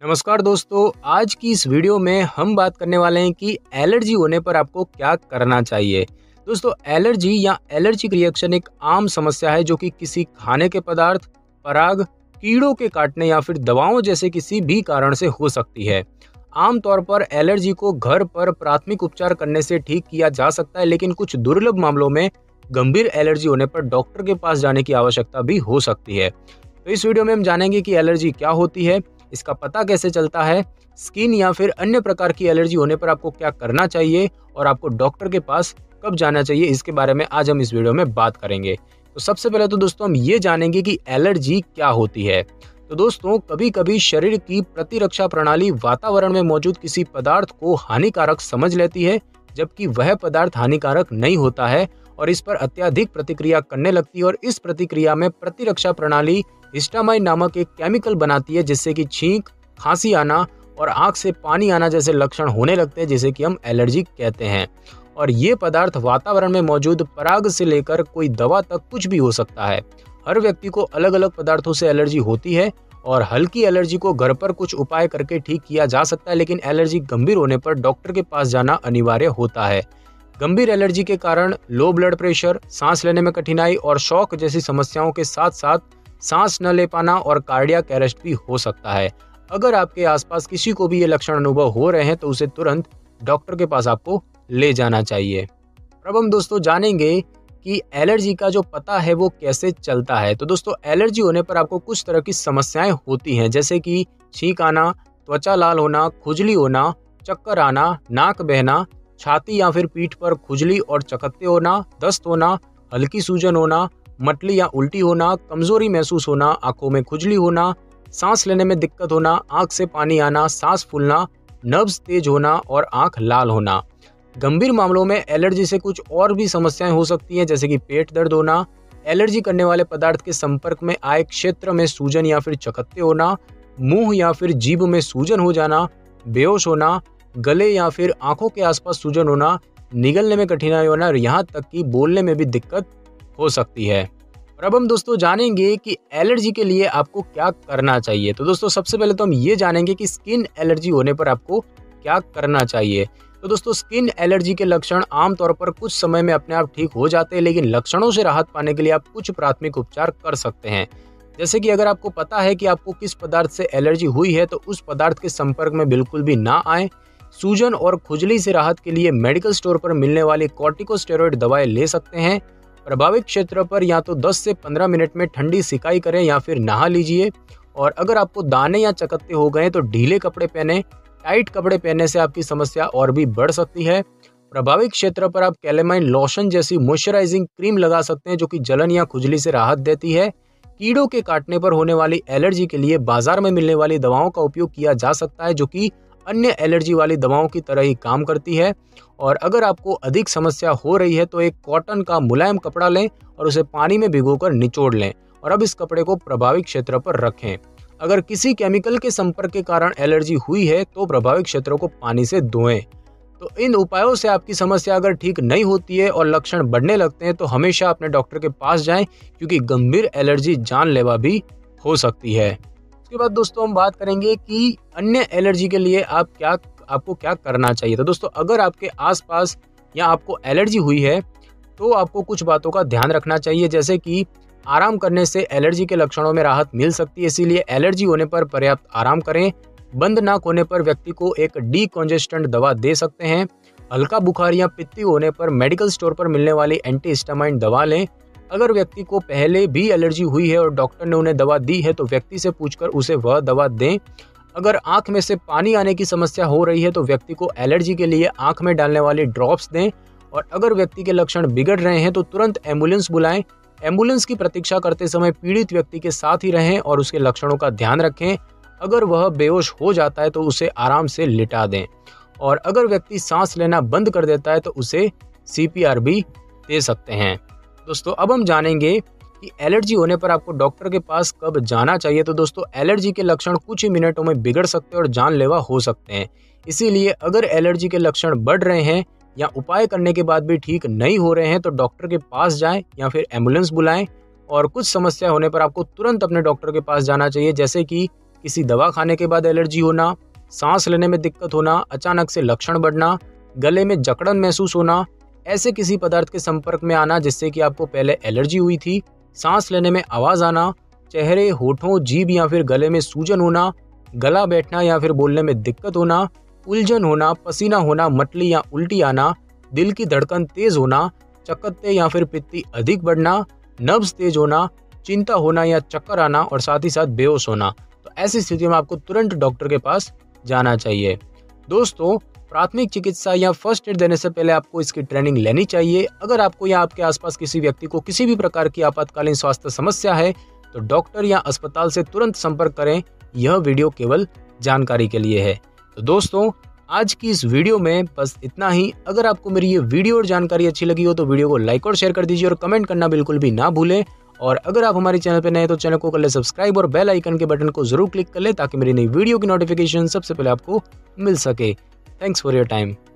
नमस्कार दोस्तों, आज की इस वीडियो में हम बात करने वाले हैं कि एलर्जी होने पर आपको क्या करना चाहिए। दोस्तों, एलर्जी या एलर्जिक रिएक्शन एक आम समस्या है जो कि किसी खाने के पदार्थ, पराग, कीड़ों के काटने या फिर दवाओं जैसे किसी भी कारण से हो सकती है। आमतौर पर एलर्जी को घर पर प्राथमिक उपचार करने से ठीक किया जा सकता है, लेकिन कुछ दुर्लभ मामलों में गंभीर एलर्जी होने पर डॉक्टर के पास जाने की आवश्यकता भी हो सकती है। तो इस वीडियो में हम जानेंगे कि एलर्जी क्या होती है, इसका पता कैसे चलता है, स्किन या फिर अन्य प्रकार की एलर्जी होने पर आपको क्या करना चाहिए और आपको डॉक्टर के पास कब जाना चाहिए, इसके बारे में आज हम इस वीडियो में बात करेंगे। तो सबसे पहले तो दोस्तों हम ये जानेंगे कि एलर्जी क्या होती है। तो दोस्तों, कभी कभी शरीर की प्रतिरक्षा प्रणाली वातावरण में मौजूद किसी पदार्थ को हानिकारक समझ लेती है, जबकि वह पदार्थ हानिकारक नहीं होता है और इस पर अत्यधिक प्रतिक्रिया करने लगती है। और इस प्रतिक्रिया में प्रतिरक्षा प्रणाली हिस्टामाइन नामक एक केमिकल बनाती है, जिससे कि छींक, खांसी आना और आंख से पानी आना जैसे लक्षण होने लगते हैं, जिसे कि हम एलर्जी कहते हैं। और ये पदार्थ वातावरण में मौजूद पराग से लेकर कोई दवा तक कुछ भी हो सकता है। हर व्यक्ति को अलग अलग पदार्थों से एलर्जी होती है और हल्की एलर्जी को घर पर कुछ उपाय करके ठीक किया जा सकता है, लेकिन एलर्जी गंभीर होने पर डॉक्टर के पास जाना अनिवार्य होता है। गंभीर एलर्जी के कारण लो ब्लड प्रेशर, सांस लेने में कठिनाई और शॉक जैसी समस्याओं के साथ साथ सांस न ले पाना और कार्डियक अरेस्ट भी हो सकता है। अगर आपके आसपास किसी को भी ये लक्षण अनुभव हो रहे हैं तो उसे तुरंत डॉक्टर के पास आपको ले जाना चाहिए। अब हम दोस्तों जानेंगे कि एलर्जी का जो पता है वो कैसे चलता है। तो दोस्तों, एलर्जी होने पर आपको कुछ तरह की समस्याएं होती हैं, जैसे कि छींक आना, त्वचा लाल होना, खुजली होना, चक्कर आना, नाक बहना, छाती या फिर पीठ पर खुजली और चकत्ते होना, दस्त होना, हल्की सूजन होना, मटली या उल्टी होना, कमजोरी महसूस होना, आंखों में खुजली होना, सांस लेने में दिक्कत होना, आंख से पानी आना, सांस फूलना, नब्ज तेज होना और आंख लाल होना। गंभीर मामलों में एलर्जी से कुछ और भी समस्याएं हो सकती हैं, जैसे कि पेट दर्द होना, एलर्जी करने वाले पदार्थ के संपर्क में आए क्षेत्र में सूजन या फिर चकत्ते होना, मुंह या फिर जीभ में सूजन हो जाना, बेहोश होना, गले या फिर आंखों के आसपास सूजन होना, निगलने में कठिनाई होना और यहाँ तक कि बोलने में भी दिक्कत हो सकती है। और अब हम दोस्तों जानेंगे कि एलर्जी के लिए आपको क्या करना चाहिए। तो दोस्तों, सबसे पहले तो हम ये जानेंगे कि स्किन एलर्जी होने पर आपको क्या करना चाहिए। तो दोस्तों, स्किन एलर्जी के लक्षण आमतौर पर कुछ समय में अपने आप ठीक हो जाते हैं, लेकिन लक्षणों से राहत पाने के लिए आप कुछ प्राथमिक उपचार कर सकते हैं। जैसे कि अगर आपको पता है कि आपको किस पदार्थ से एलर्जी हुई है तो उस पदार्थ के संपर्क में बिल्कुल भी ना आए। सूजन और खुजली से राहत के लिए मेडिकल स्टोर पर मिलने वाली कॉर्टिकोस्टेरॉइड दवाएं ले सकते हैं। प्रभावित क्षेत्र पर या तो 10 से 15 मिनट में ठंडी सिकाई करें या फिर नहा लीजिए। और अगर आपको दाने या चकत्ते हो गए तो ढीले कपड़े पहने। टाइट कपड़े पहनने से आपकी समस्या और भी बढ़ सकती है। प्रभावित क्षेत्र पर आप कैलेमाइन लोशन जैसी मॉइस्चराइजिंग क्रीम लगा सकते हैं, जो कि जलन या खुजली से राहत देती है। कीड़ों के काटने पर होने वाली एलर्जी के लिए बाजार में मिलने वाली दवाओं का उपयोग किया जा सकता है, जो कि अन्य एलर्जी वाली दवाओं की तरह ही काम करती है। और अगर आपको अधिक समस्या हो रही है तो एक कॉटन का मुलायम कपड़ा लें और उसे पानी में भिगोकर निचोड़ लें और अब इस कपड़े को प्रभावित क्षेत्र पर रखें। अगर किसी केमिकल के संपर्क के कारण एलर्जी हुई है तो प्रभावित क्षेत्रों को पानी से धोएं। तो इन उपायों से आपकी समस्या अगर ठीक नहीं होती है और लक्षण बढ़ने लगते हैं तो हमेशा अपने डॉक्टर के पास जाएं, क्योंकि गंभीर एलर्जी जानलेवा भी हो सकती है। उसके बाद दोस्तों हम बात करेंगे कि अन्य एलर्जी के लिए आपको क्या करना चाहिए। तो दोस्तों, अगर आपके आसपास या आपको एलर्जी हुई है तो आपको कुछ बातों का ध्यान रखना चाहिए, जैसे कि आराम करने से एलर्जी के लक्षणों में राहत मिल सकती है, इसीलिए एलर्जी होने पर पर्याप्त आराम करें। बंद नाक होने पर व्यक्ति को एक डीकॉन्जेस्टेंट दवा दे सकते हैं। हल्का बुखार या पित्ती होने पर मेडिकल स्टोर पर मिलने वाली एंटीहिस्टामाइन दवा लें। अगर व्यक्ति को पहले भी एलर्जी हुई है और डॉक्टर ने उन्हें दवा दी है तो व्यक्ति से पूछकर उसे वह दवा दें। अगर आंख में से पानी आने की समस्या हो रही है तो व्यक्ति को एलर्जी के लिए आंख में डालने वाली ड्रॉप्स दें। और अगर व्यक्ति के लक्षण बिगड़ रहे हैं तो तुरंत एम्बुलेंस बुलाएं। एम्बुलेंस की प्रतीक्षा करते समय पीड़ित व्यक्ति के साथ ही रहें और उसके लक्षणों का ध्यान रखें। अगर वह बेहोश हो जाता है तो उसे आराम से लिटा दें। और अगर व्यक्ति सांस लेना बंद कर देता है तो उसे CPR भी दे सकते हैं। दोस्तों, अब हम जानेंगे कि एलर्जी होने पर आपको डॉक्टर के पास कब जाना चाहिए। तो दोस्तों, एलर्जी के लक्षण कुछ ही मिनटों में बिगड़ सकते हैं और जानलेवा हो सकते हैं। इसीलिए अगर एलर्जी के लक्षण बढ़ रहे हैं या उपाय करने के बाद भी ठीक नहीं हो रहे हैं तो डॉक्टर के पास जाएं या फिर एम्बुलेंस बुलाएं। और कुछ समस्या होने पर आपको तुरंत अपने डॉक्टर के पास जाना चाहिए, जैसे कि किसी दवा खाने के बाद एलर्जी होना, सांस लेने में दिक्कत होना, अचानक से लक्षण बढ़ना, गले में जकड़न महसूस होना, ऐसे किसी पदार्थ के संपर्क में आना जिससे कि आपको पहले एलर्जी हुई थी, सांस लेने में आवाज़ आना, चेहरे, होठों, जीभ या फिर गले में सूजन होना, गला बैठना या फिर बोलने में दिक्कत होना, उलझन होना, पसीना होना, मतली या उल्टी आना, दिल की धड़कन तेज होना, चकत्ते या फिर पित्ती अधिक बढ़ना, नब्ज तेज होना, चिंता होना या चक्कर आना और साथ ही साथ बेहोश होना। तो ऐसी स्थिति में आपको तुरंत डॉक्टर के पास जाना चाहिए। दोस्तों, प्राथमिक चिकित्सा या फर्स्ट एड देने से पहले आपको इसकी ट्रेनिंग लेनी चाहिए। अगर आपको या आपके आसपास किसी व्यक्ति को किसी भी प्रकार की आपातकालीन स्वास्थ्य समस्या है तो डॉक्टर या अस्पताल से तुरंत संपर्क करें। यह वीडियो केवल जानकारी के लिए है। तो दोस्तों, आज की इस वीडियो में बस इतना ही। अगर आपको मेरी ये वीडियो और जानकारी अच्छी लगी हो तो वीडियो को लाइक और शेयर कर दीजिए और कमेंट करना बिल्कुल भी ना भूलें। और अगर आप हमारे चैनल पर नए हैं तो चैनल को कर ले सब्सक्राइब और बेल आइकन के बटन को जरूर क्लिक कर ले ताकि मेरी नई वीडियो की नोटिफिकेशन सबसे पहले आपको मिल सके। Thanks for your time.